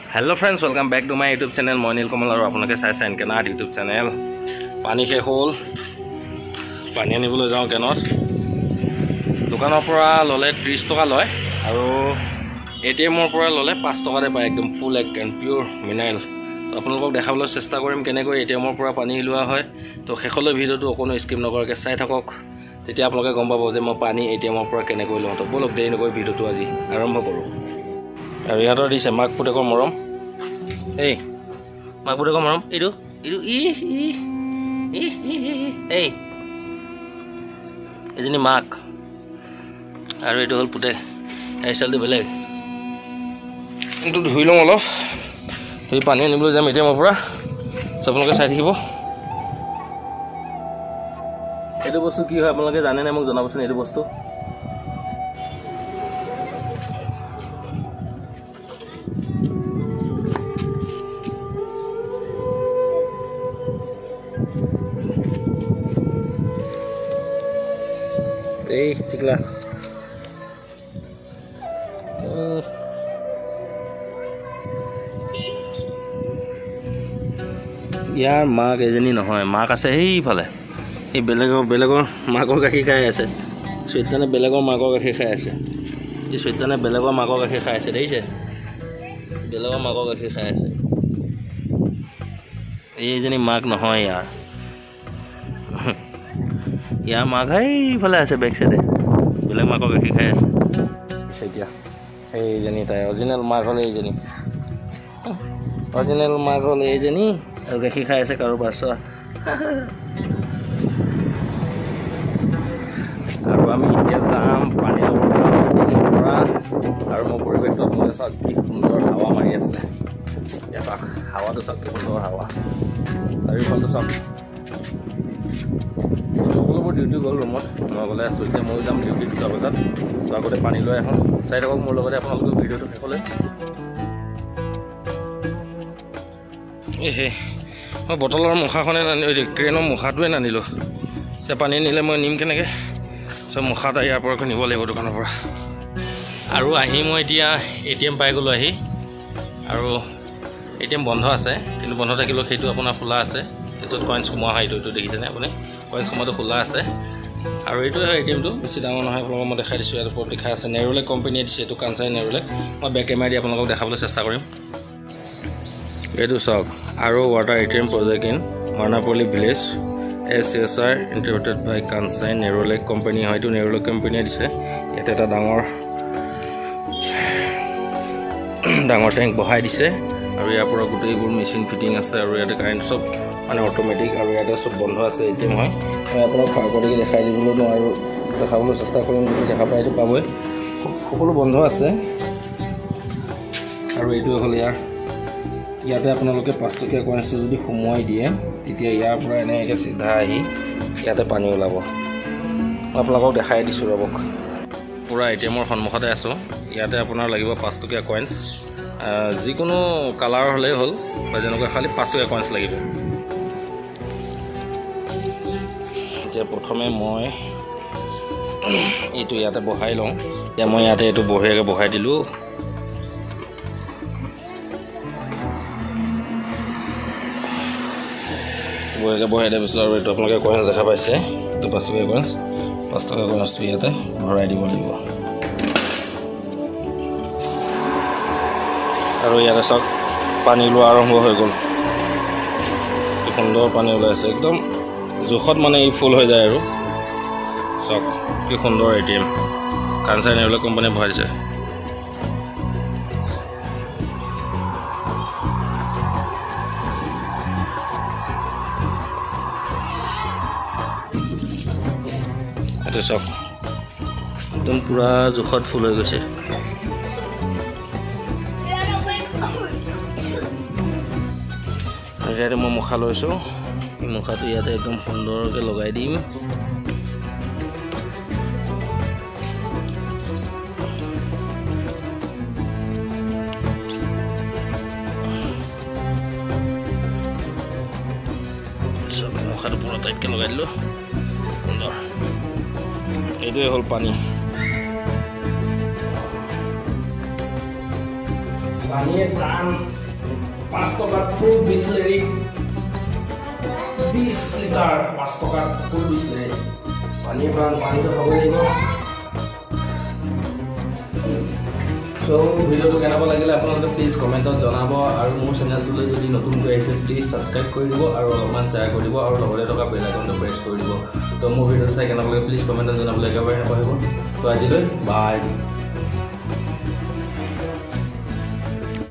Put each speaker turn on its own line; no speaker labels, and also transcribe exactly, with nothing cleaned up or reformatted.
Hello friends, welcome back to my YouTube channel. Moi Nilkamal aru apunake saise Enkenat YouTube channel. Pani ke hol. Pani anibole jao Kenot. Dukanor pora lole thirty toka loy aru A T M or pora lole five toka de pai ekdom full and pure mineral. To apnalok dekhabole chesta korim kenekoi A T M or pora pani lua hoy. To hekhole video to kono skip nokorke sai thakok. Tetia apnaloke gom pabo je moi pani A T M or pora kenekoi lo to bolok dei nokoi video to aji arambho koru. Aru ihator dise mak putekor morom. Hey, mak putekor morom. Idu, idu ih ih ih ih. Hey. Ejini mak. Aru etu hol putek. Hairstyle de beleg. Intu ধুই লম অলপ এই পানী আনিবলৈ যাম এতিয়া মোৰ পৰা আপোনালোকে চাই থাকিব এইটো বস্তু কি হয় আপোনালোকে জানে না মোক জনাবচোন এইটো বস্তু এই ঠিকলা ইয়াৰ মাক এজনী নহয় মাক আছে সেইফালে এই বেলেগৰ বেলেগৰ মাকৰ গাখীৰ খাই আছে চৈতানে বেলেগৰ মাকৰ গাখীৰ খাই আছে এই চৈতানে বেলেগৰ মাকৰ গাখীৰ খাই আছে দেখিছে বেলেগৰ মাকৰ গাখীৰ খাই আছে এইজনী মাক নহয় ইয়াৰ ইয়াৰ মাক সেইফালে আছে বেক চাইডে বেলেগ মাকৰ গাখীৰ খাই আছে এতিয়া এইজনী তাই অৰিজিনেল মাক হ'ল এইজনী অৰিজিনেল মাক হ'ল এইজনী আৰু গাখীৰ খাই আছে কাৰোবাৰ চোৱা আৰু আমি এতিয়া যাম পানী পৰা আৰু মোৰ পৰিৱেশটো আপোনালোকে চাওক কি সুন্দৰ হাৱা মাৰি আছে এতিয়া চাওক হাৱাটো চাওক কি সুন্দৰ হাৱা চাৰিওফালটো চাওক সকলোবোৰ ডিউটি গ'ল ৰুমত মই গ'লে আছোঁ এতিয়া ময়ো যাম ডিউটি দুটা বজাত তো আগতে পানী লৈ আহোঁ চাই থাকক মোৰ লগতে আপোনালোকৰ ভিডিঅ'টো শেষলৈ এহে মই বটলৰ মুখাখনে নানিলোঁ ক্ৰেনৰ মুখাটোৱে নানিলোঁ এতিয়া পানী নিলে মই নিম কেনেকৈ চব মুখা এটা ইয়াৰ পৰা নিব লাগিব দোকানৰ পৰা আৰু আহি মই এতিয়া এ টি এম পাই গ'লোঁ আহি আৰু এ টি এম বন্ধ আছে কিন্তু বন্ধ থাকিলেও সেইটো আপোনাৰ খোলা আছে সেইটোত কইনছ সোমোৱা হয় এইটো এইটো দেখিছেনে আপুনি কইনছ সোমোৱাটো খোলা আছে আৰু এইটোৱে হয় এ টি এমটো বেছি ডাঙৰ নহয় আপোনালোকক মই দেখাই দিছোঁ ইয়াৰ ওপৰত লিখা আছে নেৰোলেক কোম্পানীয়ে দিছে এইটো কাঞ্চাই নেৰোলেক মই বেক কেমেৰা দি আপোনালোকক দেখাবলৈ চেষ্টা কৰিম এইটো চাওক আৰু water A T M project in Marnapalli village S S R integrated by Kansai Nerolac company হয় এইটো নেৰোলেক কোম্পানীয়ে দিছে ইয়াতে এটা ডাঙৰ ডাঙৰ টেংক বহাই দিছে আৰু ইয়াৰ পৰা গোটেইবোৰ মেচিন ফিটিং আছে আৰু ইয়াতে কাৰেণ্ট চব মানে অট'মেটিক আৰু ইয়াতে চব বন্ধ আছে এ টি এম হয় মই আপোনাক ফাৰকলৈকে দেখাই দিবলৈ নোৱাৰোঁ দেখাবলৈ চেষ্টা কৰিম যদি দেখা পাই এইটো পাবই সকলো বন্ধ আছে আৰু এইটোৱে হ'ল ইয়াৰ ইয়াতে আপোনালোকে পাঁচ টকীয়া কইনছটো যদি সোমোৱাই দিয়ে তেতিয়া ইয়াৰ পৰা এনেকৈ চিধা আহি ইয়াতে পানী ওলাব মই আপোনালোকক দেখাই দিছোঁ ৰ'বক পূৰা এ টি এমৰ সন্মুখতে আছোঁ ইয়াতে আপোনাৰ লাগিব পাঁচ টকীয়া কইনছ যিকোনো কালাৰ হ'লেই হ'ল বা যেনেকুৱা খালি পাঁচ টকীয়া কইনছ লাগিব এতিয়া প্ৰথমে মই এইটো ইয়াতে বহাই লওঁ এতিয়া মই ইয়াতে এইটো বঢ়িয়াকৈ বহাই দিলোঁ বঢ়িয়াকৈ বহাই দিয়াৰ পিছত আৰু এইটো আপোনালোকে কইনছ দেখা পাইছে এইটো পাঁচ টকীয়া কইনছ পাঁচ টকীয়া কইনছটো ইয়াতে ভৰাই দিব লাগিব আৰু ইয়াতে চাওক পানী ওলোৱা আৰম্ভ হৈ গ'ল কি সুন্দৰ পানী ওলাই আছে একদম জোখত মানে ই ফুল হৈ যায় আৰু চাওক কি সুন্দৰ এ টি এম কাঞ্চাই নেৰোলেক কোম্পানীয়ে ভৰাই দিছে এইটো চাওক একদম পূৰা জোখত ফুল হৈ গৈছে ইয়াতে মই মুখা লৈছোঁ এই মুখাটো ইয়াতে একদম সুন্দৰকৈ লগাই দিম মুখাটো পুৰা টাইটকৈ লগাই দিলোঁ সুন্দৰ এইটোৱে হ'ল পানী পানীৰ দাম পাঁচ টকাত ফুল বিছলেৰী বিছ লিটাৰ পাঁচ টকাত ফুল বিছলেৰী পানীৰ পৰা পানীটো খাব লাগিব। সো ভিডিওটো কেনেকুৱা লাগিলে আপোনালোকে প্লিজ কমেণ্টত জনাব আৰু মোৰ চেনেলটোলৈ যদি নতুনকৈ আহিছে প্লিজ ছাবস্ক্ৰাইব কৰি দিব আৰু অলপমান শ্বেয়াৰ কৰি দিব আৰু লগতে থকা বেল আইকনটো প্ৰেছ কৰি দিব। তো মোৰ ভিডিঅ' চাই কেনেকুৱা লাগে প্লিজ কমেণ্টত জনাবলৈ একেবাৰে নাপাহৰিব। তো আজিলৈ বাই।